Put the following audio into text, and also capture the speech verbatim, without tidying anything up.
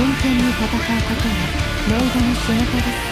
真剣に戦うことは冥土の仕事です。